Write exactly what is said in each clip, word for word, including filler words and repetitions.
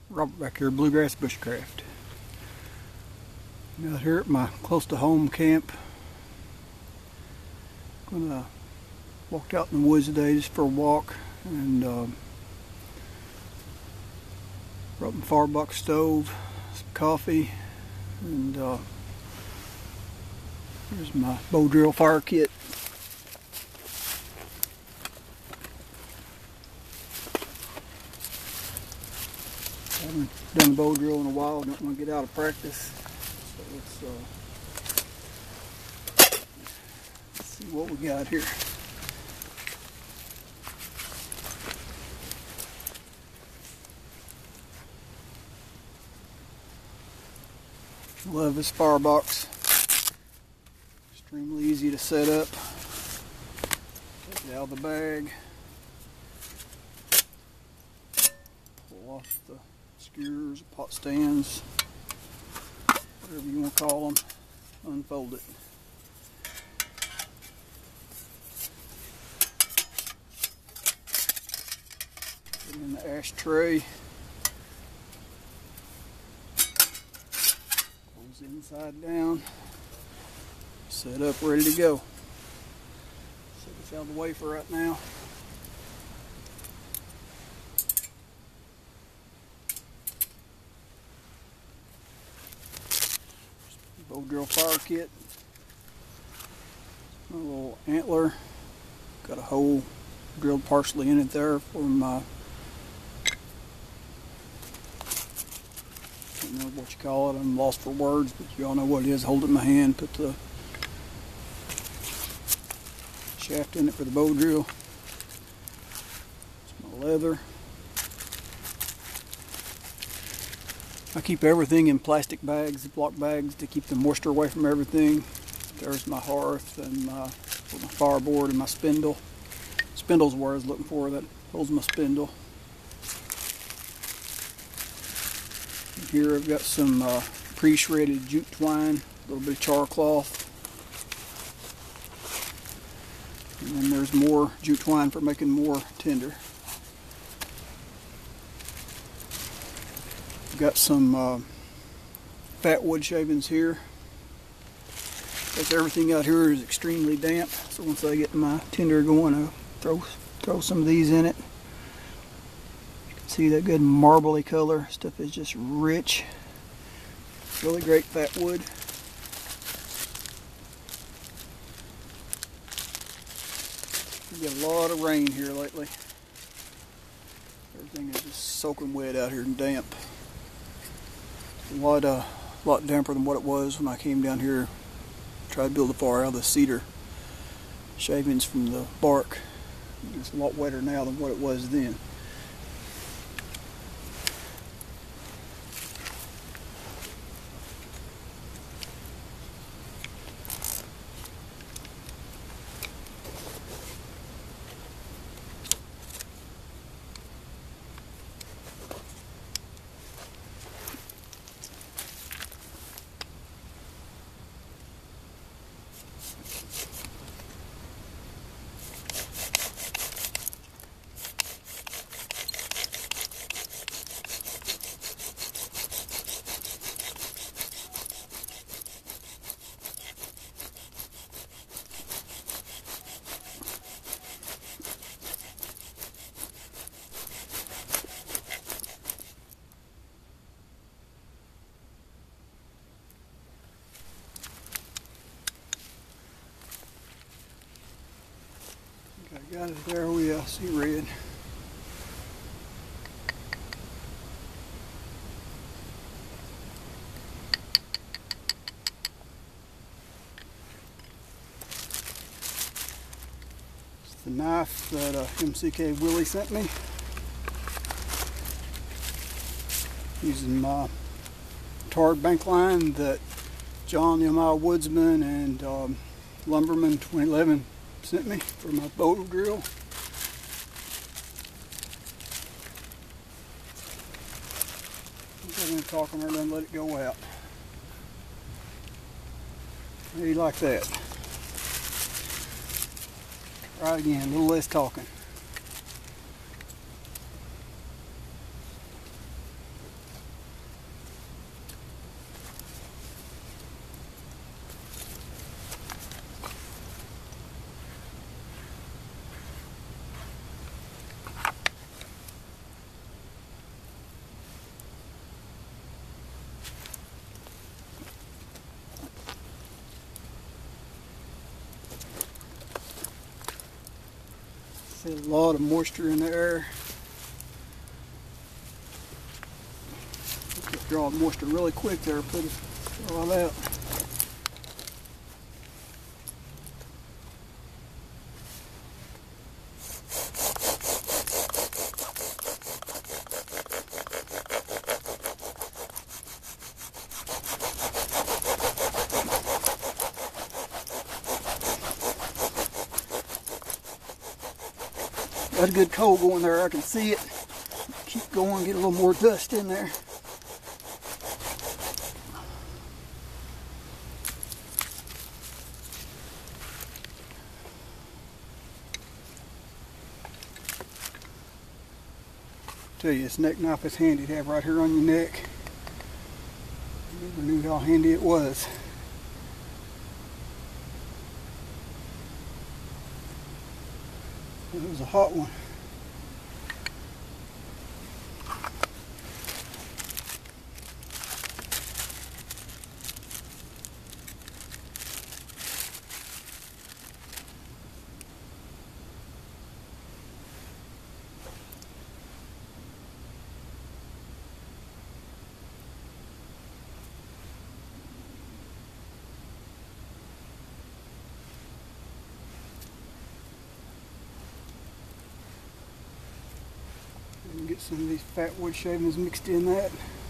Robert back here, Bluegrass Bushcraft. I'm out here at my close to home camp. Gonna walk out in the woods today just for a walk, and uh, brought my firebox stove, some coffee, and uh, here's my Bowdrill fire kit. I haven't done the Bowdrill in a while. Don't want to get out of practice. So let's, uh, let's see what we got here. Love this firebox. Extremely easy to set up. Take it out of the bag. Pull off the skewers, pot stands, whatever you want to call them. Unfold it. Put it in the ashtray. Close the inside down. Set up, ready to go. Set this out of the way for right now. Bowdrill fire kit. My little antler. Got a hole drilled partially in it there for my, I don't know what you call it, I'm lost for words, but you all know what it is. Hold it in my hand, put the shaft in it for the Bowdrill. It's my leather. I keep everything in plastic bags, Ziploc bags, to keep the moisture away from everything. There's my hearth and my, my fireboard and my spindle. Spindle's where I was looking for. That holds my spindle. And here I've got some uh, pre-shredded jute twine, a little bit of char cloth. And then there's more jute twine for making more tinder. Got some uh, fat wood shavings here. Because everything out here is extremely damp, so once I get my tinder going, I'll throw throw some of these in it. You can see that good marbly color. Stuff is just rich. Really great fat wood. We get a lot of rain here lately. Everything is just soaking wet out here and damp. A lot, uh, lot damper than what it was when I came down here. Tried to build a fire out of the cedar shavings from the bark. It's a lot wetter now than what it was then. I got it there. We uh, see red. It's the knife that uh, M C K Willie sent me. Using my tarred bank line that John the Mile Woodsman and um, Lumberman twenty eleven sent me for my Bowdrill. I'm going to talk on her and let it go out. How do you like that? Try again, a little less talking. See a lot of moisture in the air. Draw moisture really quick there, put it all out. Got a good coal going there, I can see it. Keep going, get a little more dust in there. Tell you, this neck knife is handy to have right here on your neck. Never knew how handy it was. It was a hot one. And get some of these fat wood shavings mixed in that.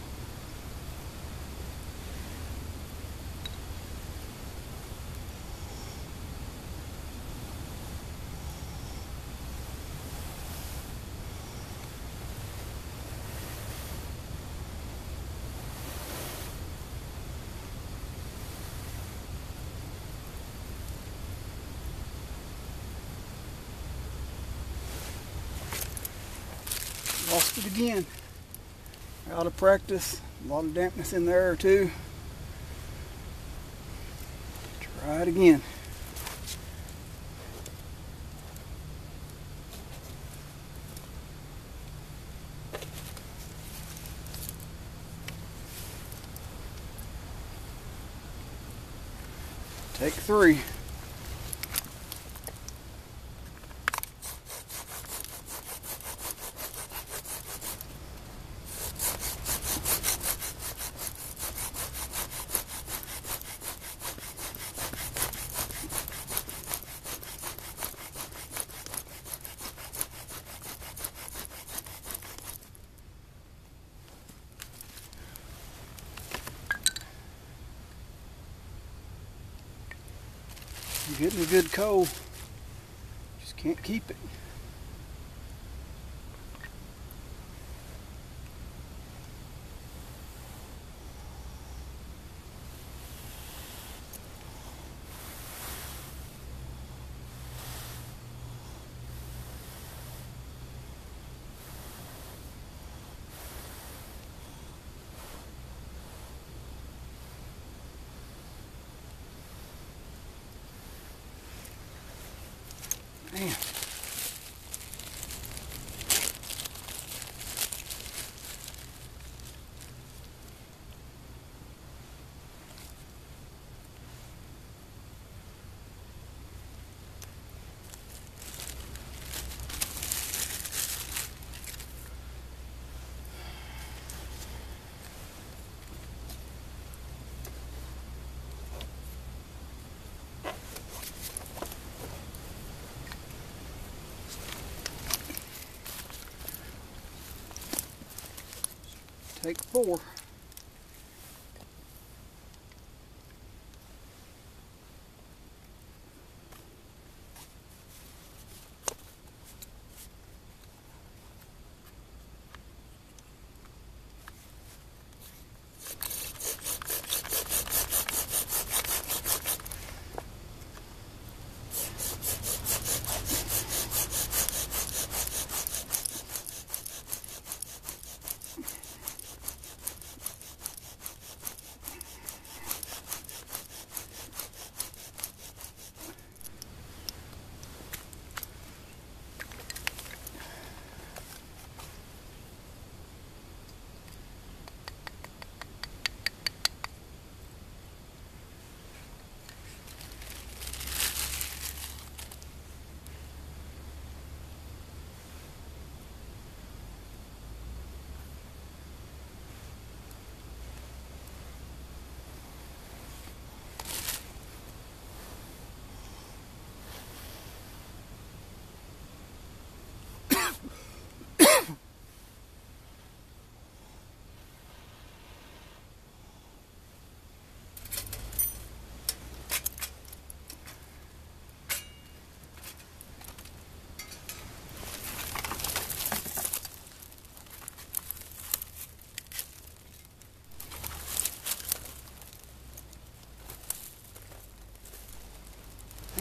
Lost it again. Out of practice. A lot of dampness in the air too. Try it again. Take three. You're getting a good coal, just can't keep it. Man. Take four.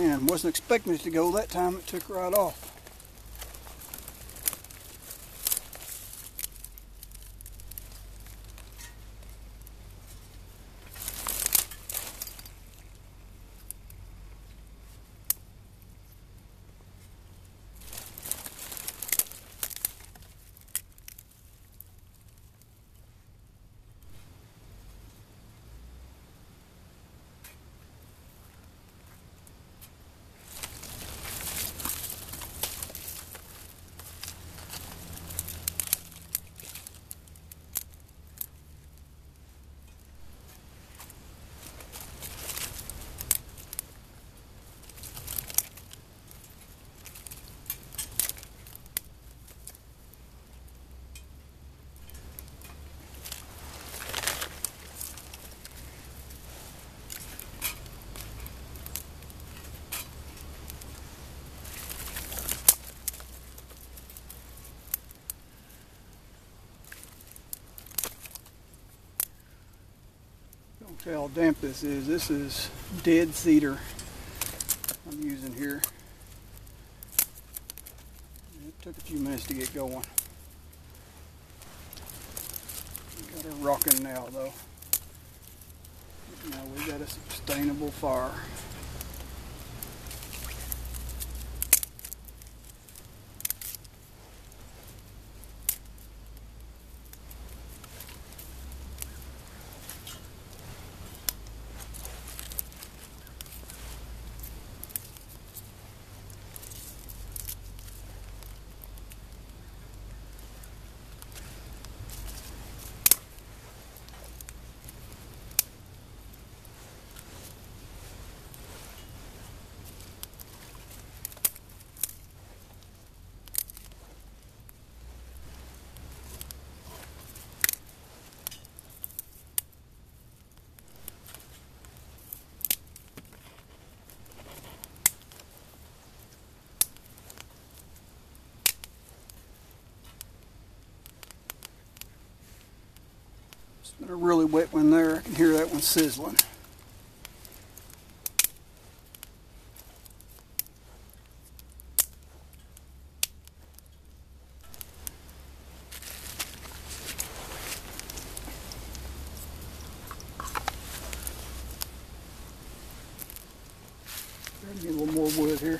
Man, wasn't expecting it to go that time. It took right off. Don't tell how damp this is. This is dead cedar I'm using here. It took a few minutes to get going. Got her rocking now though. Now we got a sustainable fire. Got a really wet one there. I can hear that one sizzling. Get a little more wood here.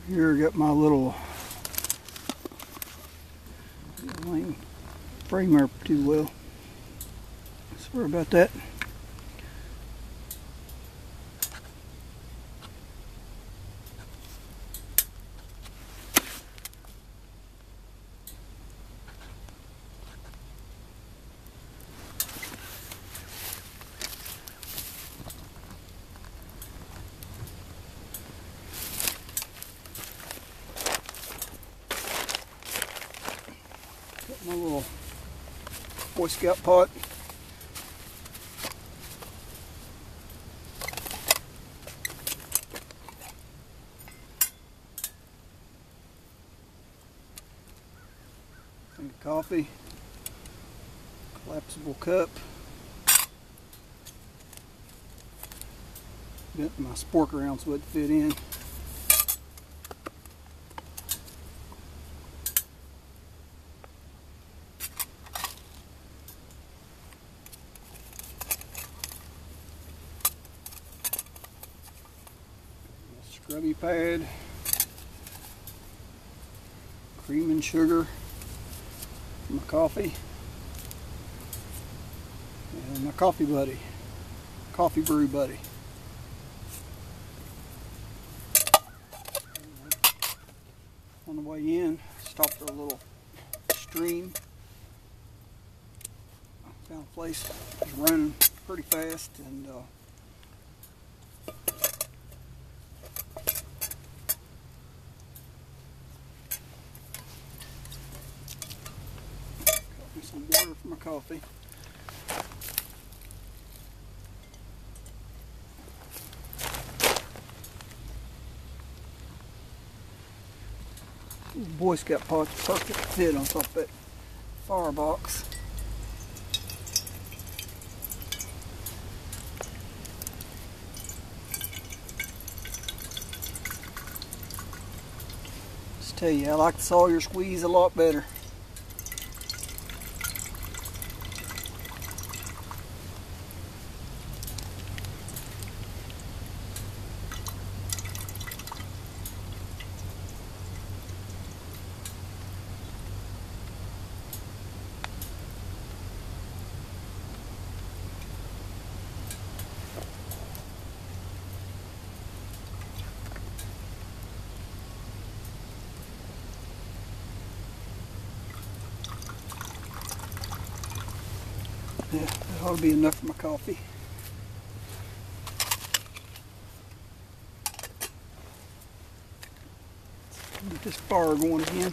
Here I got my little lane frame up too well. Sorry about that. Got my little Boy Scout pot. Thing of coffee. Collapsible cup. Bent my spork around so it would fit in. Scrubby pad, cream and sugar for my coffee, and my coffee buddy, coffee brew buddy. On the way in, stopped at a little stream. Found a place that was running pretty fast, and uh, some water for my coffee. Boy Scout pot's perfect fit on top of that firebox. Just tell you, I like the Sawyer squeeze a lot better. Yeah, that ought to be enough for my coffee. Get this fire going again.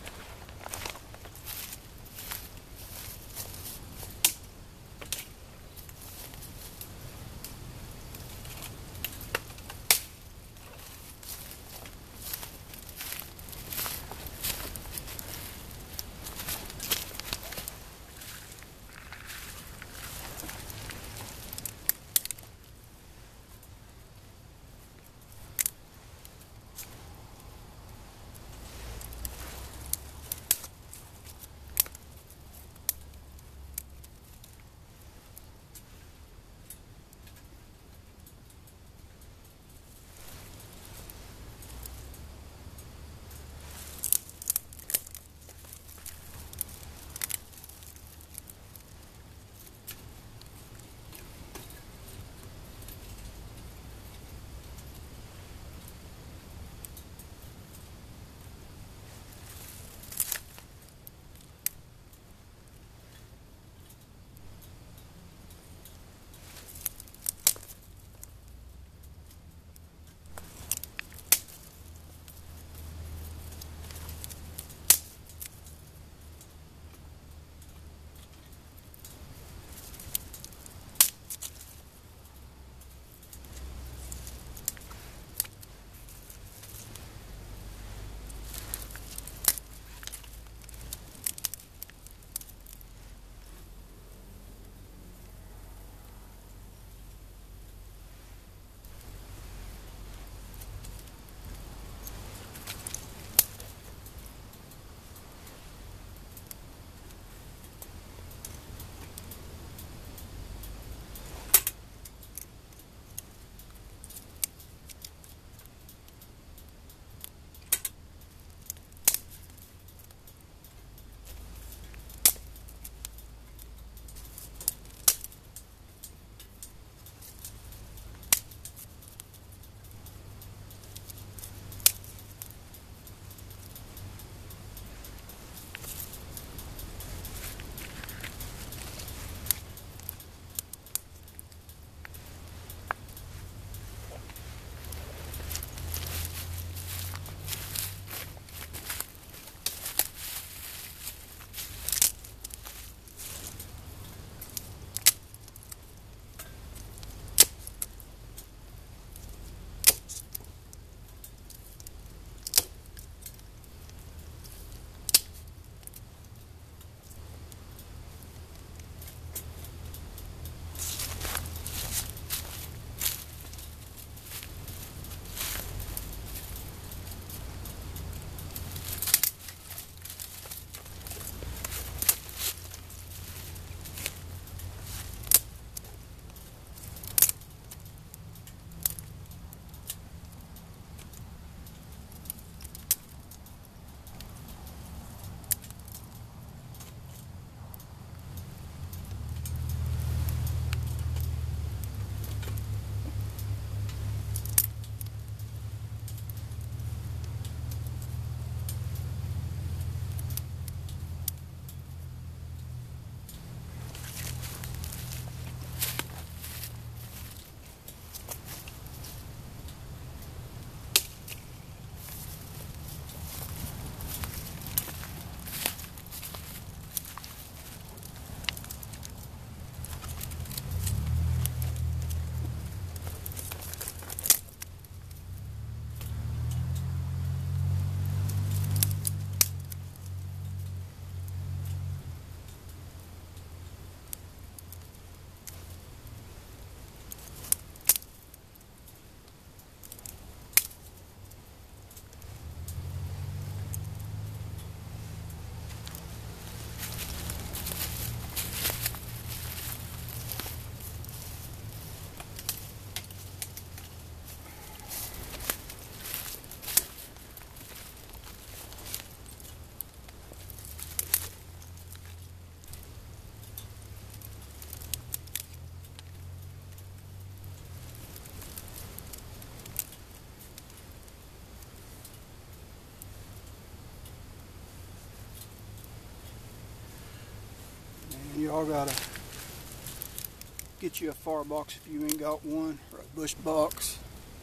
y'all gotta get you a firebox if you ain't got one, or a bush box,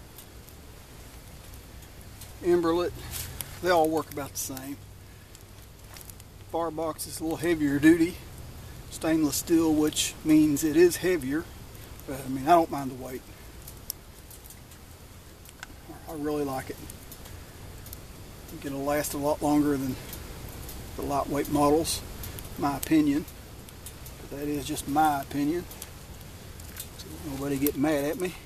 emberlet. They all work about the same. Firebox is a little heavier duty, stainless steel, which means it is heavier, but I mean, I don't mind the weight. I really like it. I think it'll last a lot longer than the lightweight models, my opinion. But that is just my opinion. So nobody get mad at me.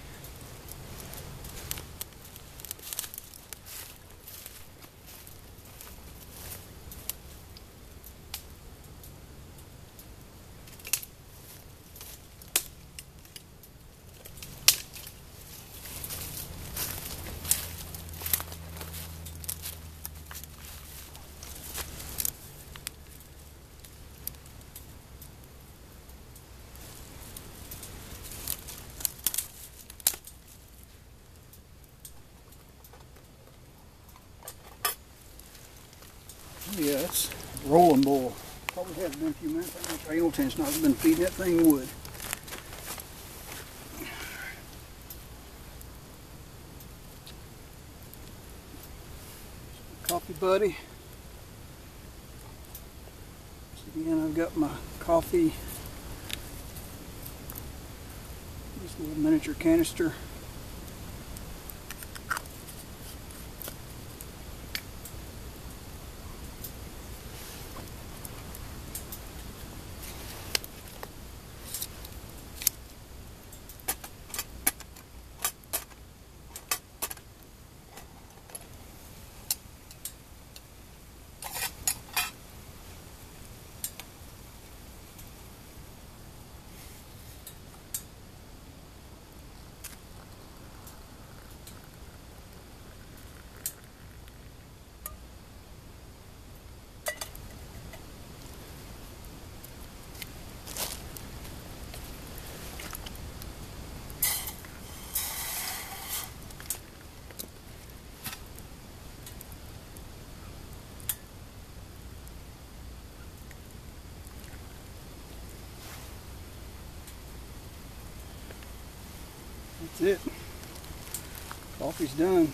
Yeah, it's rolling bull. Probably has been a few minutes. I don't pay no attention. I've been feeding that thing wood. Coffee buddy. So again, I've got my coffee. This little miniature canister. That's it. Coffee's done.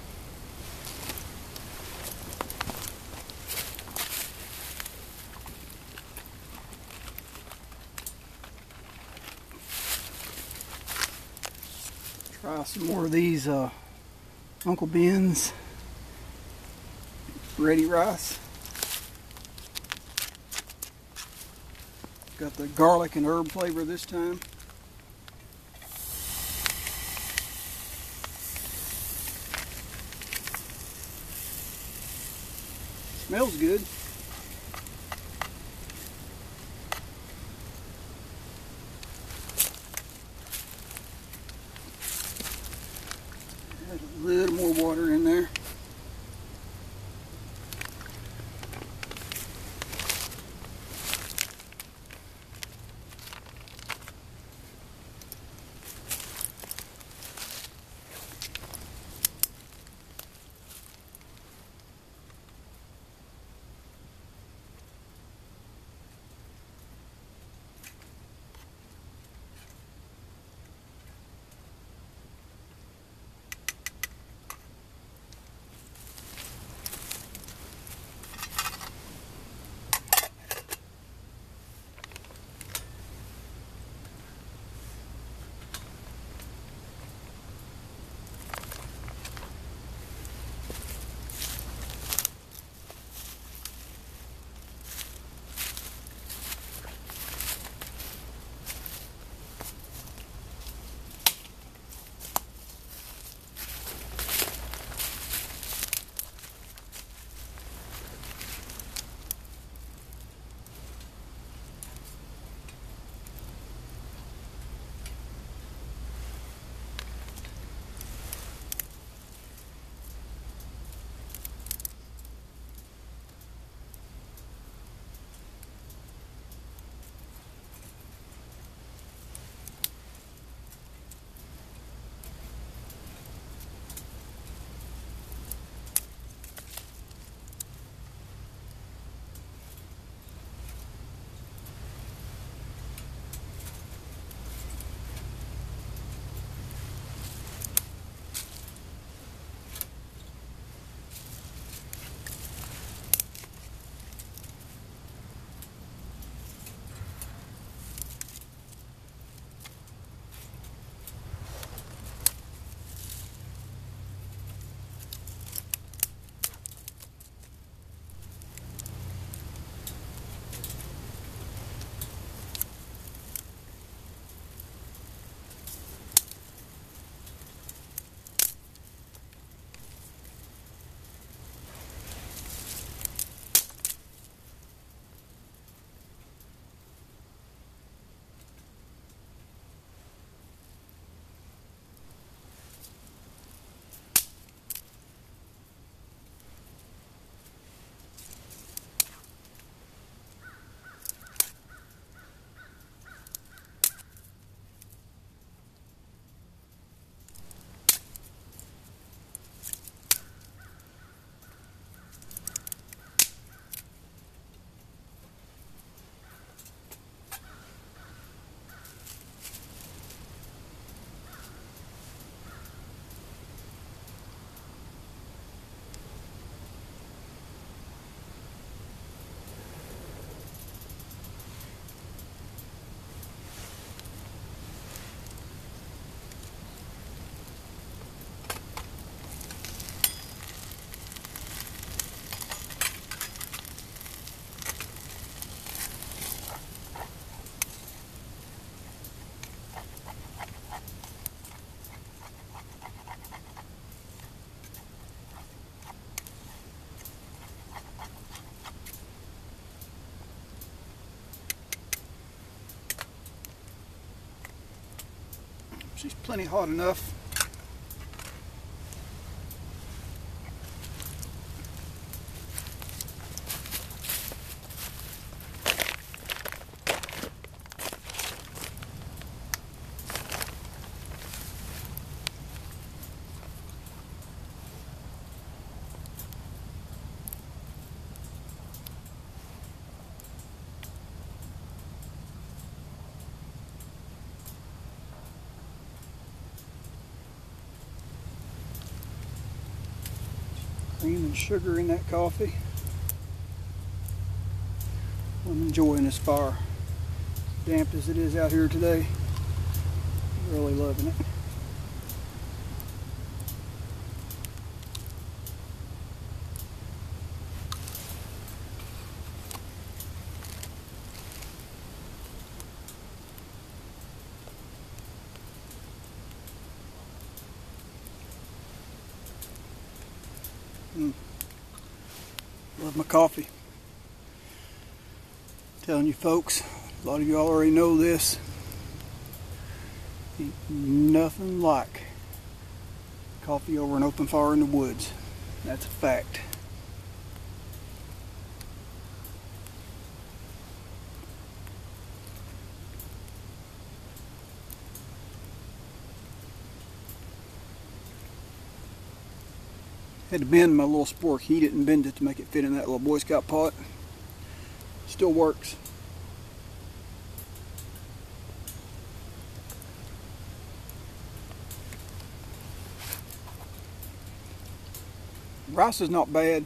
Try some more of these uh, Uncle Ben's ready rice. Got the garlic and herb flavor this time. Smells good. Add a little more water in there. She's plenty hot enough. Cream and sugar in that coffee. I'm enjoying this fire. Damp as it is out here today. Really loving it. Mm. Love my coffee. Telling you folks, a lot of you already know this. Ain't nothing like coffee over an open fire in the woods. That's a fact. Had to bend my little spork. He didn't bend it to make it fit in that little Boy Scout pot. Still works. Rice is not bad,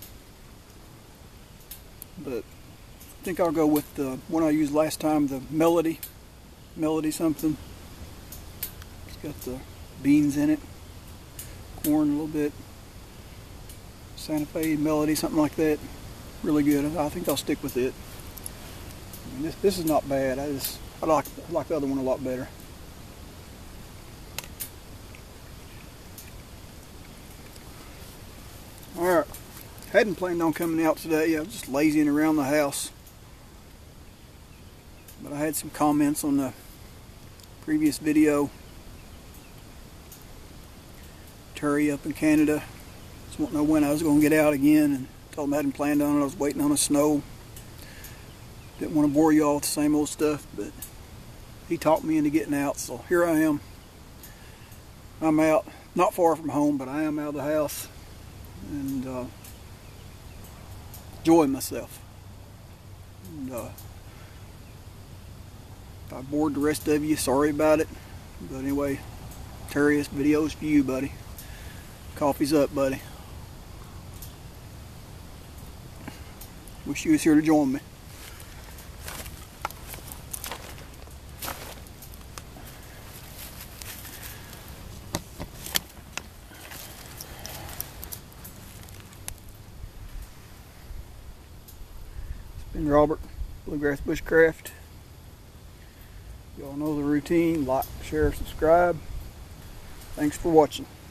but I think I'll go with the one I used last time, the Melody. Melody something. It's got the beans in it, corn a little bit. Santa Fe Melody, something like that. Really good. I think I'll stick with it. I mean, this, this is not bad. I just I like I like the other one a lot better. All right. Hadn't planned on coming out today. I was just lazying around the house. But I had some comments on the previous video. Terry up in Canada. Just won't know when I was going to get out again, and told him I hadn't planned on it. I was waiting on the snow. Didn't want to bore you all with the same old stuff, but he talked me into getting out, so here I am. I'm out, not far from home, but I am out of the house, and uh, enjoying myself. And, uh, if I bored the rest of you, sorry about it. But anyway, Terry, this video's for you, buddy. Coffee's up, buddy. Wish you was here to join me. It's been Robert, Bluegrass Bushcraft. Y'all know the routine. Like, share, subscribe. Thanks for watching.